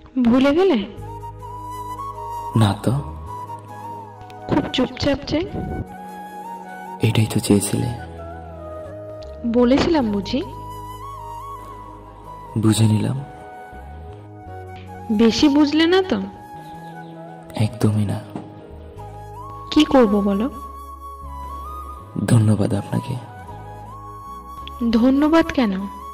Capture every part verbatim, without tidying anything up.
ভুলে গেলে? না তো। খুব চুপচাপ যে? এটাই তো চেয়েছিলে। বলেছিলাম বুঝি? বুঝে নিলাম। বেশি বুঝলে না তো? একদমই না। কি করব বলো? ধন্যবাদ আপনাকে। ধন্যবাদ কেন?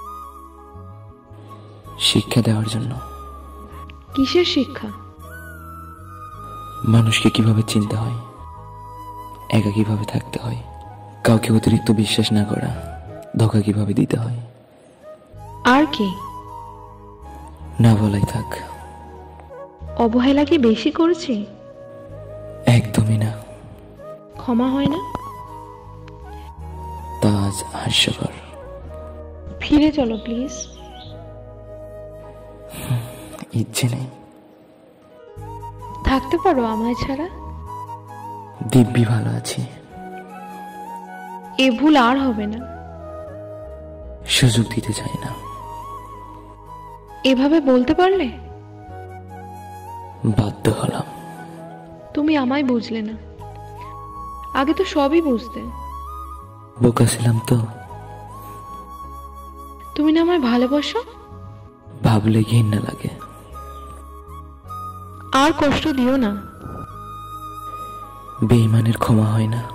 শিক্ষা দেওয়ার জন্য। কিসের শিক্ষা? মানুষকে কিভাবে চিনতে হয়, একা কিভাবে থাকতে হয়, কাউকে অতিরিক্ত বিশ্বাস না করা, ধোঁকা কিভাবে দিতে হয়। আর কি? না বলাই থাক। অবহেলা কি বেশি করেছি? একদমই না। ক্ষমা হয় না? তা আজ হাস্যকর। ফিরে চলো প্লিজ। ইচ্ছে নেই। থাকতে পারো আমায় ছাড়া? দিব্যি ভালো আছি। এ ভুল আর হবে না। সুযোগ দিতে চাই না। এভাবে বলতে পারলে? বাধ্য হলাম। তুমি আমায় বুঝলে না, আগে তো সবই বুঝতে। বোকা ছিলাম তো। তুমি না আমায় ভালোবাসো? ভাবলে ঘৃণা লাগে। আর কষ্ট দিও না। বেঈমানের ক্ষমা হয় না।